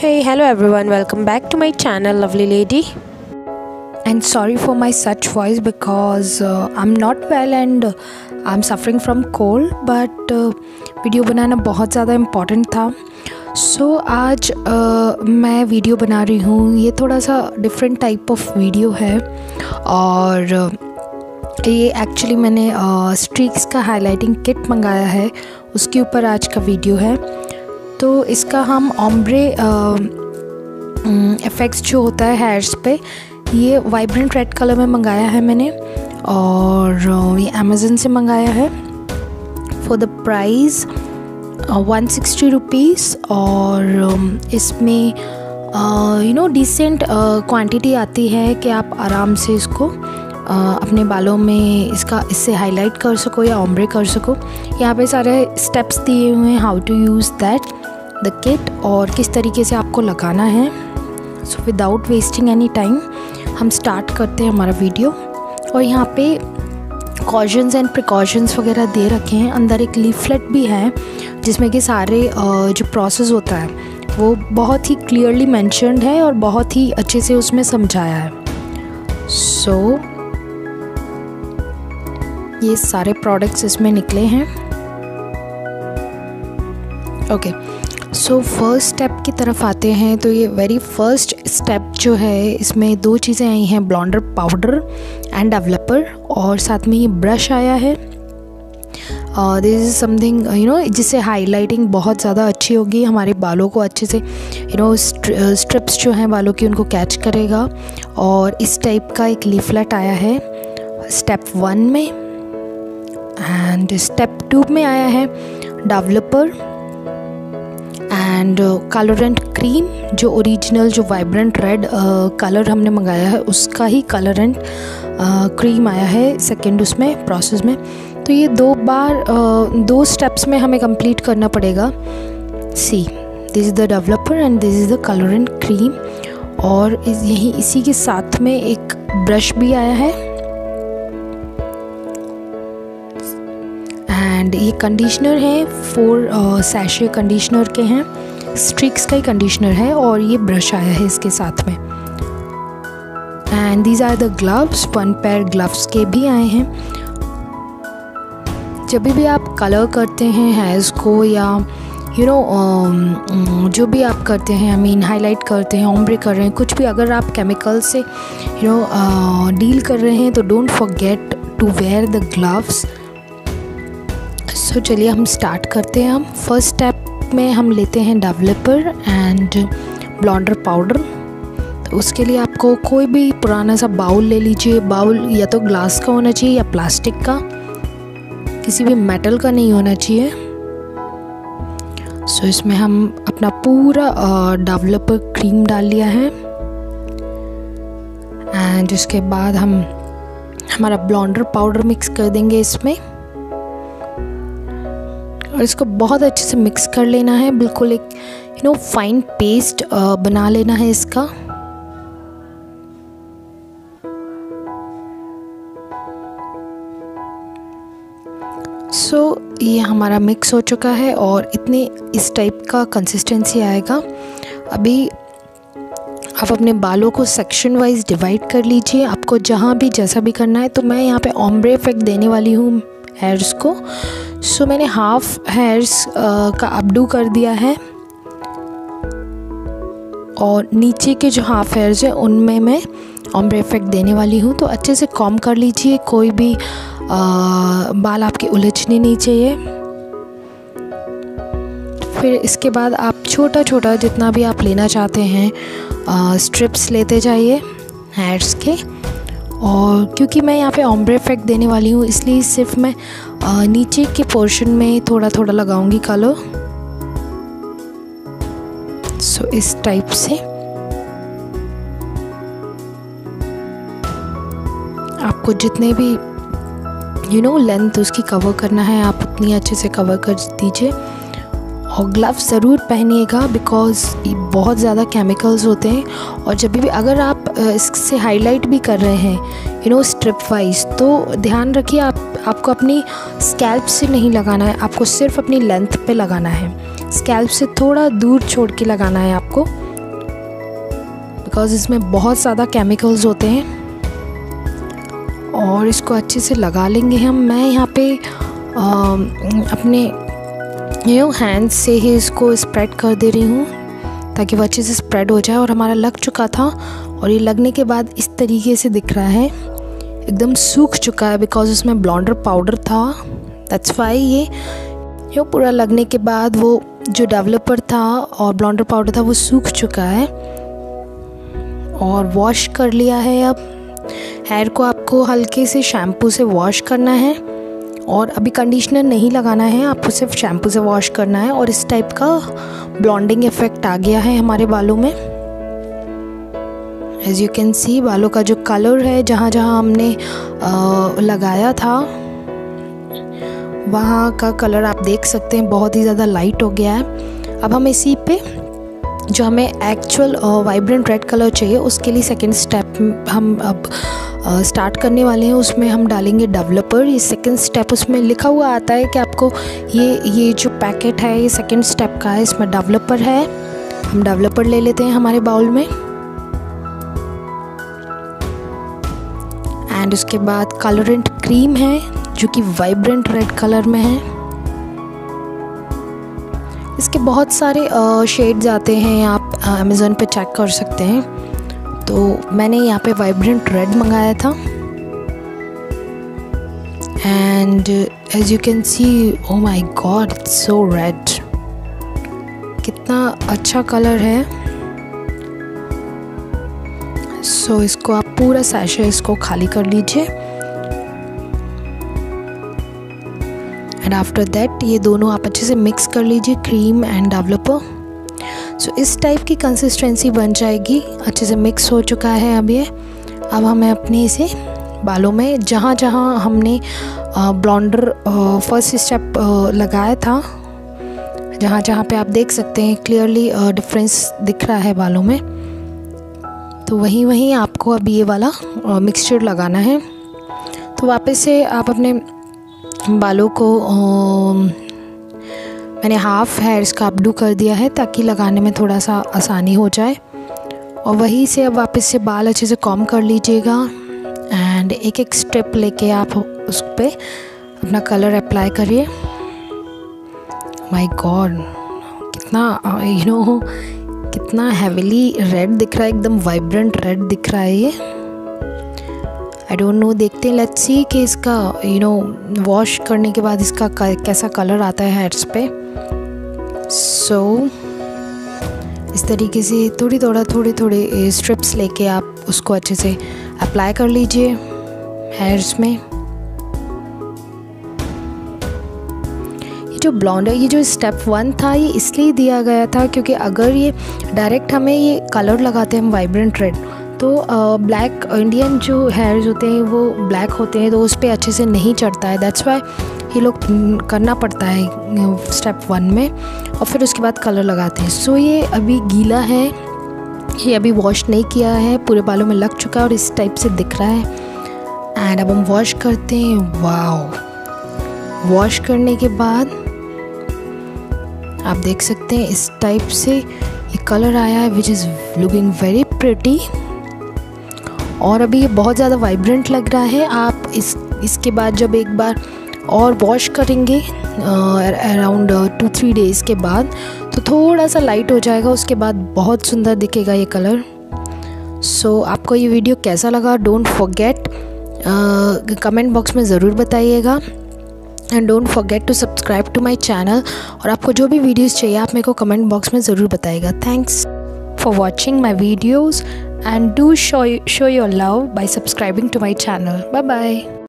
Hey, hello everyone, welcome back to my channel Lovely Lady. And sorry for my such voice because I'm not well and I'm suffering from cold, but video बनाना बहुत ज़्यादा important था. सो आज मैं video बना रही हूँ. ये थोड़ा सा डिफरेंट टाइप ऑफ वीडियो है और ये एक्चुअली मैंने स्ट्रीक्स का हाइलाइटिंग किट मंगाया है, उसके ऊपर आज का वीडियो है. तो इसका हम ओम्ब्रे इफ़ेक्ट्स जो होता है हेयर्स पे, ये वाइब्रेंट रेड कलर में मंगाया है मैंने और ये अमेज़न से मंगाया है फॉर द प्राइस 160 रुपीज़. और इसमें डिसेंट क्वांटिटी आती है कि आप आराम से इसको अपने बालों में इससे हाईलाइट कर सको या ओम्ब्रे कर सको. यहाँ पे सारे स्टेप्स दिए हुए हैं how to use that the kit और किस तरीके से आपको लगाना है. So without wasting any time हम स्टार्ट करते हैं हमारा वीडियो. और यहाँ पे कॉशंस एंड प्रिकॉशंस वगैरह दे रखे हैं. अंदर एक लीफलेट भी है जिसमें कि सारे जो प्रोसेस होता है वो बहुत ही क्लियरली मेंशन्ड है और बहुत ही अच्छे से उसमें समझाया है. सो ये सारे प्रोडक्ट्स इसमें निकले हैं. ओके, सो फर्स्ट स्टेप की तरफ आते हैं. तो ये वेरी फर्स्ट स्टेप जो है, इसमें दो चीज़ें आई हैं, ब्लॉन्डर पाउडर एंड डेवलपर, और साथ में ये ब्रश आया है. दिस इज़ समथिंग जिससे हाईलाइटिंग बहुत ज़्यादा अच्छी होगी, हमारे बालों को अच्छे से स्ट्रिप्स जो हैं बालों की उनको कैच करेगा. और इस टाइप का एक लीफलेट आया है स्टेप 1 में. एंड स्टेप 2 में आया है डेवलपर एंड कलरेंट क्रीम, जो ओरिजिनल जो वाइब्रेंट रेड कलर हमने मंगाया है उसका ही कलरेंट क्रीम आया है सेकेंड उसमें प्रोसेस में. तो ये दो स्टेप्स में हमें कंप्लीट करना पड़ेगा. See, this is the developer and this is the colourant cream. और इसी के साथ में एक ब्रश भी आया है. एंड ये कंडीशनर है, 4 सैशे कंडीशनर के हैं, स्ट्रीक्स का ही कंडीशनर है. और ये ब्रश आया है इसके साथ में. And these are the gloves, 1 pair gloves के भी आए हैं. जब भी आप कलर करते हैं हेयर्स को या जो भी आप करते हैं, हाईलाइट करते हैं, ओम्ब्रे कर रहे हैं, कुछ भी, अगर आप केमिकल से डील कर रहे हैं तो don't forget to wear the gloves. So चलिए हम स्टार्ट करते हैं. हम फर्स्ट स्टेप में हम लेते हैं डेवलपर एंड ब्लॉन्डर पाउडर. तो उसके लिए आपको कोई भी पुराना सा बाउल ले लीजिए. बाउल या तो ग्लास का होना चाहिए या प्लास्टिक का, किसी भी मेटल का नहीं होना चाहिए. सो इसमें हम अपना पूरा डेवलपर क्रीम डाल लिया है. एंड उसके बाद हम हमारा ब्लॉन्डर पाउडर मिक्स कर देंगे इसमें और इसको बहुत अच्छे से मिक्स कर लेना है. बिल्कुल एक फाइन पेस्ट बना लेना है इसका. सो ये हमारा मिक्स हो चुका है और इस टाइप का कंसिस्टेंसी आएगा. अभी आप अपने बालों को सेक्शन वाइज डिवाइड कर लीजिए, आपको जहाँ भी जैसा भी करना है. तो मैं यहाँ पे ओम्ब्रे इफेक्ट देने वाली हूँ हेयर्स को. सो मैंने हाफ हेयर्स का अपडू कर दिया है और नीचे के जो हाफ हेयर्स हैं उनमें मैं ओम्ब्रे इफेक्ट देने वाली हूँ. तो अच्छे से कॉम्ब कर लीजिए, कोई भी बाल आपके उलझने नहीं चाहिए. फिर इसके बाद आप छोटा छोटा जितना भी आप लेना चाहते हैं स्ट्रिप्स लेते जाइए हेयर्स के. और क्योंकि मैं यहाँ पे ओम्ब्रे इफेक्ट देने वाली हूँ इसलिए सिर्फ मैं नीचे के पोर्शन में थोड़ा थोड़ा लगाऊंगी कलर. सो इस टाइप से आपको जितने भी लेंथ उसकी कवर करना है आप उतनी अच्छे से कवर कर दीजिए. और ग्लव्स ज़रूर पहनिएगा बिकॉज़ बहुत ज़्यादा केमिकल्स होते हैं. और जब भी अगर आप इससे हाईलाइट भी कर रहे हैं स्ट्रिप वाइज, तो ध्यान रखिए आपको अपनी स्कैल्प से नहीं लगाना है, आपको सिर्फ अपनी लेंथ पे लगाना है. स्कैल्प से थोड़ा दूर छोड़ के लगाना है आपको, बिकॉज़ इसमें बहुत ज़्यादा केमिकल्स होते हैं। और इसको अच्छे से लगा लेंगे हम। मैं यहाँ पे अपने हैंड्स से ही इसको स्प्रेड कर दे रही हूँ ताकि वो अच्छे से स्प्रेड हो जाए। और हमारा लग चुका था और ये लगने के बाद इस तरीके से दिख रहा है, एकदम सूख चुका है बिकॉज़ उसमें ब्लेंडर पाउडर था। दैट्स वाई ये पूरा लगने के बाद वो जो डेवलपर था और ब्लेंडर पाउडर था वो सूख चुका है। और वॉश कर लिया है। अब हेयर को आपको हल्के से शैम्पू से वॉश करना है और अभी कंडीशनर नहीं लगाना है, आपको सिर्फ शैम्पू से वॉश करना है। और इस टाइप का ब्लॉन्डिंग इफ़ेक्ट आ गया है हमारे बालों में। एज यू कैन सी बालों का जो कलर है, जहाँ जहाँ हमने लगाया था वहाँ का कलर आप देख सकते हैं बहुत ही ज़्यादा लाइट हो गया है। अब हम इसी पे जो हमें एक्चुअल वाइब्रेंट रेड कलर चाहिए उसके लिए सेकेंड स्टेप हम अब स्टार्ट करने वाले हैं। उसमें हम डालेंगे डेवलपर। ये सेकंड स्टेप उसमें लिखा हुआ आता है कि आपको ये जो पैकेट है ये सेकंड स्टेप का है, इसमें डेवलपर है। हम डेवलपर ले लेते हैं हमारे बाउल में। एंड उसके बाद कलरेंट क्रीम है जो कि वाइब्रेंट रेड कलर में है। इसके बहुत सारे शेड्स आते हैं, आप अमेज़न पे चेक कर सकते हैं। तो मैंने यहाँ पे वाइब्रेंट रेड मंगाया था। And as you can see, oh my god, it's so red. कितना अच्छा कलर है। सो इसको आप पूरा सैशे इसको खाली कर लीजिए। एंड आफ्टर दैट ये दोनों आप अच्छे से मिक्स कर लीजिए, क्रीम एंड डेवलपर। सो इस टाइप की कंसिस्टेंसी बन जाएगी। अच्छे से मिक्स हो चुका है अब ये। अब हमें अपने इसे बालों में जहाँ जहाँ हमने ब्लॉन्डर फर्स्ट स्टेप लगाया था, जहाँ जहाँ पे आप देख सकते हैं क्लियरली डिफरेंस दिख रहा है बालों में, तो वहीं वहीं आपको अब ये वाला मिक्सचर लगाना है। तो वापस से आप अपने बालों को मैंने हाफ़ हेयर्स का अपडू कर दिया है ताकि लगाने में थोड़ा सा आसानी हो जाए। और वहीं से अब वापस से बाल अच्छे से कॉम्ब कर लीजिएगा। एंड एक एक स्ट्रिप लेके आप उस पर अपना कलर अप्लाई करिए। माय गॉड, कितना कितना हेविली रेड दिख रहा है, एकदम वाइब्रेंट रेड दिख रहा है ये। आई डोंट नो, देखते हैं, लेट्स सी कि इसका वॉश करने के बाद इसका कैसा कलर आता है हेयर्स पे। सो इस तरीके से थोड़े स्ट्रिप्स लेके आप उसको अच्छे से अप्लाई कर लीजिए हेयर्स में। ये जो ब्लॉन्ड है, ये जो स्टेप 1 था ये इसलिए दिया गया था क्योंकि अगर ये डायरेक्ट हमें ये कलर लगाते हैं हम वाइब्रेंट रेड, तो ब्लैक इंडियन जो हेयर्स होते हैं वो ब्लैक होते हैं, तो उस पर अच्छे से नहीं चढ़ता है। दैट्स वाई ये लोग करना पड़ता है स्टेप 1 में, और फिर उसके बाद कलर लगाते हैं। सो ये अभी गीला है, ये अभी वॉश नहीं किया है, पूरे बालों में लग चुका है और इस टाइप से दिख रहा है। एंड अब हम वॉश करते हैं। वाओ, वॉश करने के बाद आप देख सकते हैं इस टाइप से ये कलर आया है, which is looking very pretty. और अभी ये बहुत ज़्यादा वाइब्रेंट लग रहा है। आप इसके बाद जब एक बार और वॉश करेंगे अराउंड 2-3 डेज़ के बाद, तो थोड़ा सा लाइट हो जाएगा, उसके बाद बहुत सुंदर दिखेगा ये कलर। सो आपको ये वीडियो कैसा लगा, डोंट फॉरगेट कमेंट बॉक्स में ज़रूर बताइएगा। And don't forget to subscribe to my channel. और आपको जो भी वीडियोज़ चाहिए आप मेरे को कमेंट बॉक्स में ज़रूर बताइएगा। Thanks for watching my videos and do show your love by subscribing to my channel. Bye bye.